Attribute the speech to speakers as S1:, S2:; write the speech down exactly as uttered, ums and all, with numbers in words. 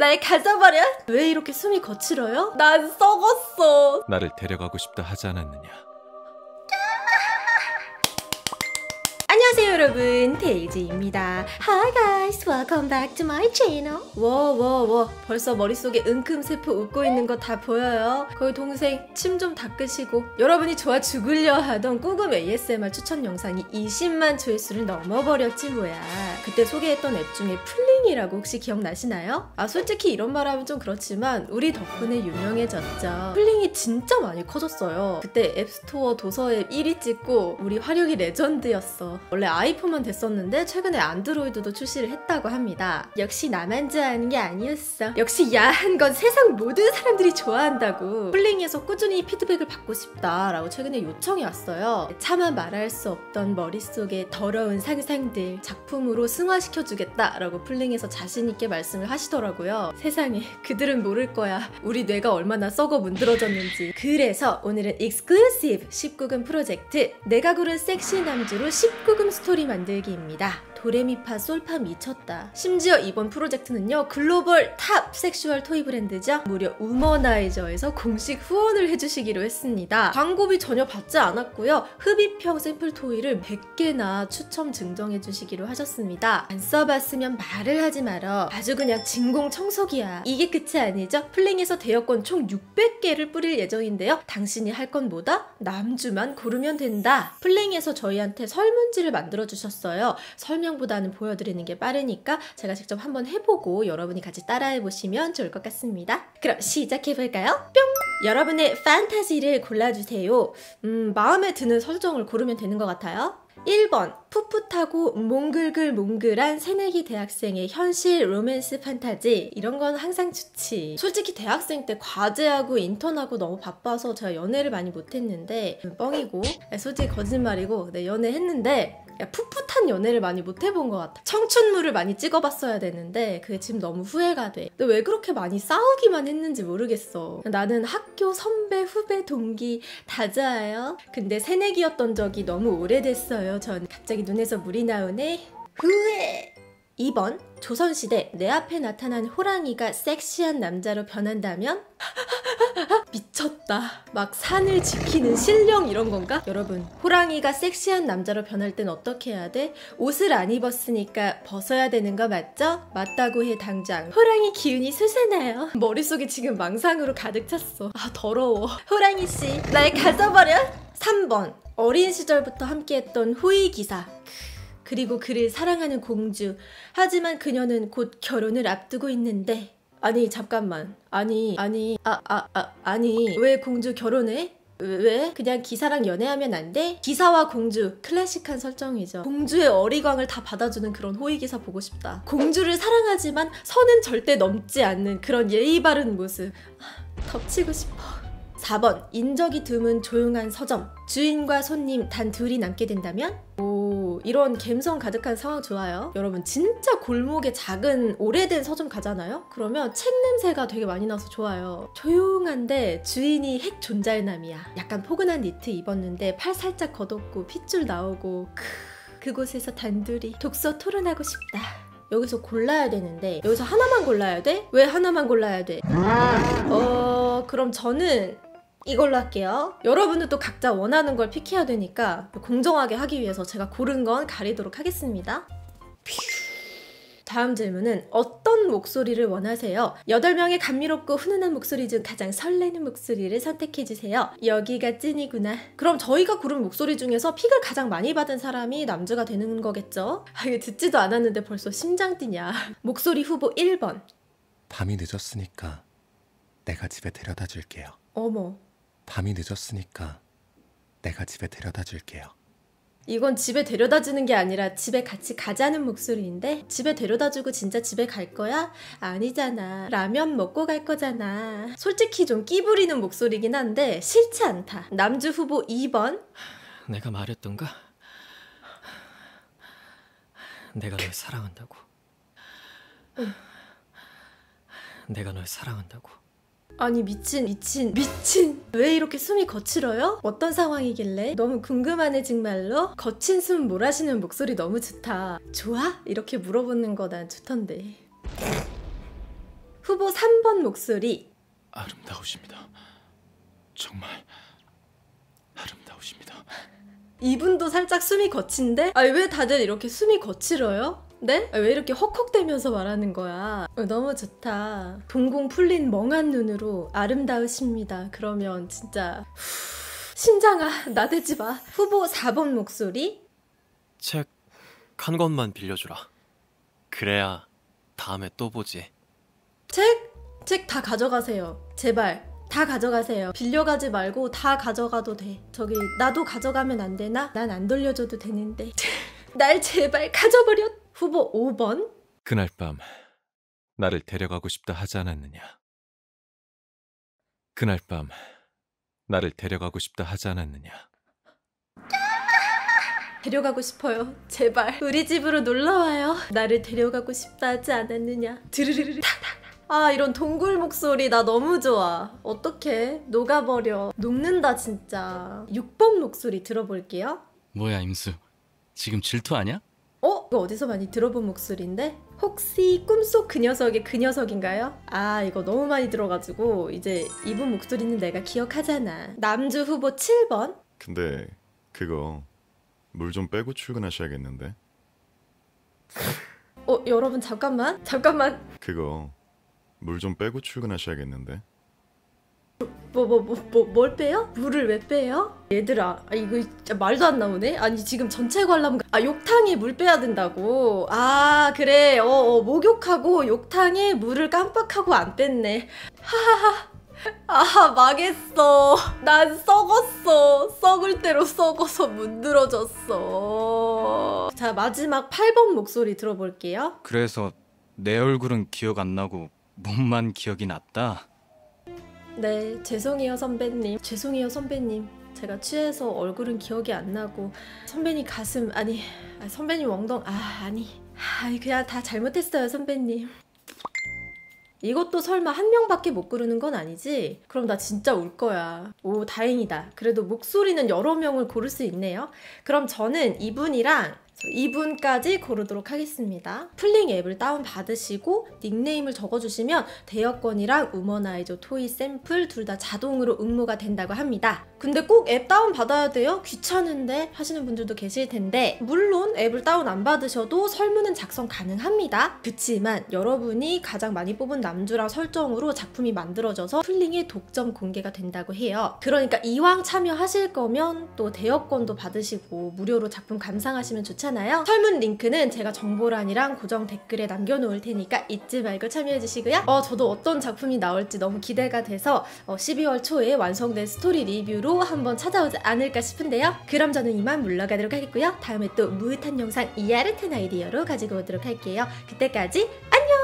S1: 날 가져버려? 왜 이렇게 숨이 거칠어요? 난 썩었어.
S2: 나를 데려가고 싶다 하지 않았느냐?
S1: 안녕하세요 여러분, 데이지입니다. Hi guys, welcome back to my channel. 워워워 벌써 머릿속에 은큼세포 웃고 있는 거 다 보여요? 거기 동생 침 좀 닦으시고. 여러분이 좋아 죽으려 하던 꾸금 에이에스엠알 추천 영상이 이십만 조회수를 넘어버렸지 뭐야. 그때 소개했던 앱 중에 플링이라고 혹시 기억나시나요? 아 솔직히 이런 말 하면 좀 그렇지만 우리 덕분에 유명해졌죠. 플링이 진짜 많이 커졌어요. 그때 앱스토어 도서 앱 일 위 찍고 우리 화력이 레전드였어. 원래 아이폰만 됐었는데 최근에 안드로이드도 출시를 했다고 합니다. 역시 나만 좋아하는 게 아니었어. 역시 야한 건 세상 모든 사람들이 좋아한다고. 플링에서 꾸준히 피드백을 받고 싶다라고 최근에 요청이 왔어요. 차마 말할 수 없던 머릿속의 더러운 상상들 작품으로 승화시켜주겠다라고 플링에서 자신있게 말씀을 하시더라고요. 세상에 그들은 모를 거야 우리 뇌가 얼마나 썩어 문드러졌는지. 그래서 오늘은 익스클루시브 십구 금 프로젝트 내가 고른 섹시 남주로 십구 금 스토리 만들기입니다. 도레미파 솔파 미쳤다. 심지어 이번 프로젝트는요 글로벌 탑 섹슈얼 토이 브랜드죠. 무려 우머나이저에서 공식 후원을 해주시기로 했습니다. 광고비 전혀 받지 않았고요. 흡입형 샘플 토이를 백 개나 추첨 증정해주시기로 하셨습니다. 안 써봤으면 말을 하지 말어. 아주 그냥 진공청소기야. 이게 끝이 아니죠. 플링에서 대여권 총 육백 개를 뿌릴 예정인데요. 당신이 할 건 뭐다? 남주만 고르면 된다. 플링에서 저희한테 설문지를 만들어주셨어요. 설명 보다는 보여드리는 게 빠르니까 제가 직접 한번 해보고 여러분이 같이 따라해보시면 좋을 것 같습니다. 그럼 시작해볼까요? 뿅! 여러분의 판타지를 골라주세요. 음, 마음에 드는 설정을 고르면 되는 것 같아요. 일 번 풋풋하고 몽글글 몽글한 새내기 대학생의 현실 로맨스 판타지. 이런 건 항상 좋지. 솔직히 대학생 때 과제하고 인턴하고 너무 바빠서 제가 연애를 많이 못했는데 뻥이고 솔직히 거짓말이고 네, 연애했는데 야, 풋풋한 연애를 많이 못 해본 것 같아. 청춘물을 많이 찍어봤어야 되는데 그게 지금 너무 후회가 돼. 근데 왜 그렇게 많이 싸우기만 했는지 모르겠어. 나는 학교 선배, 후배, 동기 다 좋아요. 근데 새내기였던 적이 너무 오래됐어요. 전 갑자기 눈에서 물이 나오네. 후회! 이 번 조선시대 내 앞에 나타난 호랑이가 섹시한 남자로 변한다면? 미쳤다. 막 산을 지키는 신령 이런 건가? 여러분 호랑이가 섹시한 남자로 변할 땐 어떻게 해야 돼? 옷을 안 입었으니까 벗어야 되는 거 맞죠? 맞다고 해 당장. 호랑이 기운이 솟아나요. 머릿속이 지금 망상으로 가득 찼어. 아 더러워. 호랑이씨 날 가져버려? 삼 번 어린 시절부터 함께했던 호의기사 그리고 그를 사랑하는 공주. 하지만 그녀는 곧 결혼을 앞두고 있는데. 아니 잠깐만 아니 아니 아 아 아 아니 왜 공주 결혼해? 왜? 그냥 기사랑 연애하면 안 돼? 기사와 공주 클래식한 설정이죠. 공주의 어리광을 다 받아주는 그런 호위기사 보고 싶다. 공주를 사랑하지만 선은 절대 넘지 않는 그런 예의 바른 모습. 덮치고 싶어. 사 번 인적이 드문 조용한 서점. 주인과 손님 단 둘이 남게 된다면? 오 이런 감성 가득한 상황 좋아요. 여러분 진짜 골목에 작은 오래된 서점 가잖아요? 그러면 책 냄새가 되게 많이 나서 좋아요. 조용한데 주인이 핵 존잘남이야. 약간 포근한 니트 입었는데 팔 살짝 걷었고 핏줄 나오고 크, 그곳에서 단둘이 독서 토론하고 싶다. 여기서 골라야 되는데 여기서 하나만 골라야 돼? 왜 하나만 골라야 돼? 어... 그럼 저는 이걸로 할게요. 여러분들도 각자 원하는 걸 픽해야 되니까 공정하게 하기 위해서 제가 고른 건 가리도록 하겠습니다. 다음 질문은 어떤 목소리를 원하세요? 여덟 명의 감미롭고 훈훈한 목소리 중 가장 설레는 목소리를 선택해주세요. 여기가 찐이구나. 그럼 저희가 고른 목소리 중에서 픽을 가장 많이 받은 사람이 남주가 되는 거겠죠? 아, 이게 듣지도 않았는데 벌써 심장 뛰냐. 목소리 후보 일 번
S2: 밤이 늦었으니까 내가 집에 데려다 줄게요.
S1: 어머
S2: 밤이 늦었으니까 내가 집에 데려다 줄게요.
S1: 이건 집에 데려다주는 게 아니라 집에 같이 가자는 목소리인데 집에 데려다주고 진짜 집에 갈 거야? 아니잖아. 라면 먹고 갈 거잖아. 솔직히 좀 끼 부리는 목소리긴 한데 싫지 않다. 남주 후보 이 번
S3: 내가 말했던가? 내가 널 사랑한다고.
S1: 응.
S3: 내가 널 사랑한다고.
S1: 아니 미친 미친 미친 왜 이렇게 숨이 거칠어요? 어떤 상황이길래? 너무 궁금하네 정말로. 거친 숨 몰아쉬는 목소리 너무 좋다. 좋아? 이렇게 물어보는 거 난 좋던데. 후보 삼 번 목소리.
S2: 아름다우십니다. 정말 아름다우십니다.
S1: 이분도 살짝 숨이 거친데? 아, 왜 다들 이렇게 숨이 거칠어요? 네? 아, 왜 이렇게 헉헉대면서 말하는 거야? 어, 너무 좋다. 동공 풀린 멍한 눈으로 아름다우십니다. 그러면 진짜 후, 심장아 나대지 마. 후보 사 번 목소리.
S3: 책 한 권만 빌려주라. 그래야 다음에 또 보지.
S1: 책? 책 다 가져가세요. 제발 다 가져가세요. 빌려가지 말고 다 가져가도 돼. 저기 나도 가져가면 안 되나? 난 안 돌려줘도 되는데. 날 제발 가져버려. 후보 오 번.
S2: 그날 밤 나를 데려가고 싶다 하지 않았느냐. 그날 밤 나를 데려가고 싶다 하지 않았느냐.
S1: 데려가고 싶어요. 제발 우리 집으로 놀러와요. 나를 데려가고 싶다 하지 않았느냐. 드르르르 탁탁. 아, 이런 동굴 목소리 나 너무 좋아. 어떡해. 녹아버려. 녹는다 진짜. 육 번 목소리 들어볼게요.
S4: 뭐야 임수, 지금 질투하냐?
S1: 어? 이거 어디서 많이 들어본 목소리인데? 혹시 꿈속 그 녀석의 그 녀석인가요? 아, 이거 너무 많이 들어가지고 이제 이분 목소리는 내가 기억하잖아. 남주 후보 칠 번.
S5: 근데 그거 물 좀 빼고 출근하셔야겠는데.
S1: 어, 여러분 잠깐만. 잠깐만.
S5: 그거 물 좀 빼고 출근하셔야겠는데.
S1: 뭐 뭐 뭐 뭐 뭘 빼요? 물을 왜 빼요? 얘들아, 아, 이거 진짜 말도 안 나오네. 아니 지금 전체 관람 아 욕탕에 물 빼야 된다고. 아 그래. 어, 어 목욕하고 욕탕에 물을 깜빡하고 안 뺐네. 하하하. 아 망했어. 난 썩었어. 썩을 대로 썩어서 문드러졌어. 자 마지막 팔 번 목소리 들어볼게요.
S4: 그래서 내 얼굴은 기억 안 나고 몸만 기억이 났다.
S1: 네, 죄송해요 선배님. 죄송해요 선배님. 제가 취해서 얼굴은 기억이 안 나고 선배님 가슴 아니 아, 선배님 엉덩 아 아니 아 그냥 다 잘못했어요 선배님. 이것도 설마 한 명밖에 못 고르는 건 아니지? 그럼 나 진짜 울 거야. 오 다행이다. 그래도 목소리는 여러 명을 고를 수 있네요. 그럼 저는 이분이랑 이분까지 고르도록 하겠습니다. 플링 앱을 다운받으시고 닉네임을 적어주시면 대여권이랑 우머나이저 토이 샘플 둘 다 자동으로 응모가 된다고 합니다. 근데 꼭 앱 다운받아야 돼요? 귀찮은데 하시는 분들도 계실 텐데 물론 앱을 다운 안 받으셔도 설문은 작성 가능합니다. 그치만 여러분이 가장 많이 뽑은 남주랑 설정으로 작품이 만들어져서 플링의 독점 공개가 된다고 해요. 그러니까 이왕 참여하실 거면 또 대여권도 받으시고 무료로 작품 감상하시면 좋잖아요. 설문 링크는 제가 정보란이랑 고정 댓글에 남겨놓을 테니까 잊지 말고 참여해주시고요. 어, 저도 어떤 작품이 나올지 너무 기대가 돼서 어, 십이월 초에 완성된 스토리 리뷰로 한번 찾아오지 않을까 싶은데요. 그럼 저는 이만 물러가도록 하겠고요. 다음에 또 무릇한 영상 이아르텐 아이디어로 가지고 오도록 할게요. 그때까지 안녕!